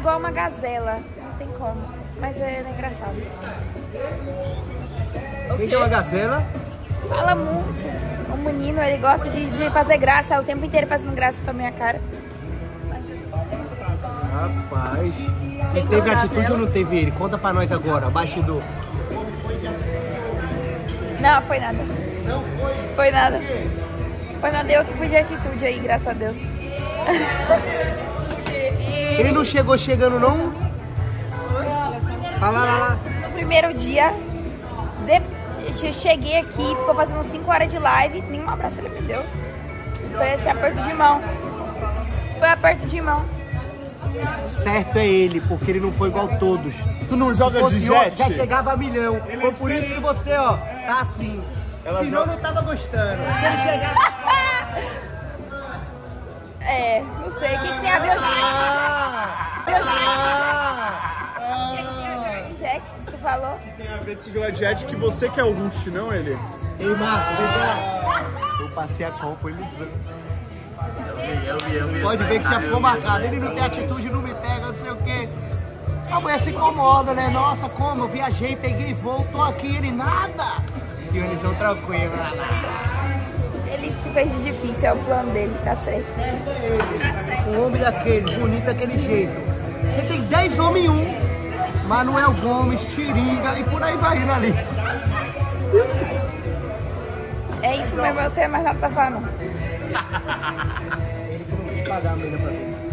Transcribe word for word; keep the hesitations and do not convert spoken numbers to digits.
igual uma gazela. Não tem como. Mas é, é engraçado. Quem que é uma gazela? Fala muito. O menino, ele gosta de, de fazer graça o tempo inteiro fazendo graça com a minha cara. Rapaz. Quem Ele teve que é uma atitude gazela? ou não teve ele? Conta pra nós agora, bastidor. Não, foi nada. Não foi? Foi nada. Foi nada, eu que fui de atitude aí, graças a Deus. Ele não chegou chegando, não? Fala lá, lá. No primeiro dia, de, cheguei aqui, ficou fazendo cinco horas de live, nenhum abraço ele me deu. Foi esse aperto de mão. Foi aperto de mão. Certo é ele, porque ele não foi igual todos. Tu não joga de Fosse outro, jet? já chegava a milhão. Foi por isso que você, ó, tá assim. Ela Senão joga- não tava gostando. Se ele chegar... É, não sei, o que, que tem a ver hoje? Ah! O que, que tem Ah! a ver de jet? Tu falou? Tem a ver de se jogar de jet que você que é o Rush, não ele? Ei, Márcio, vem cá. Eu passei a copa, ele usando. Pode ver que já ficou marcado. Ele não tem atitude, não me pega, não sei o quê. A mulher se incomoda, né? Nossa, como? Eu viajei, peguei voo, tô aqui, ele nada. E eles são tranquilos. Ele se fez de difícil, é o plano dele, tá certo. Um homem daquele, bonito daquele jeito. Você tem dez homens em um. Manuel Gomes, Tiringa e por aí vai na lista. É isso mesmo, eu tenho mais nada pra falar não. Ele que não quis pagar a menina pra mim.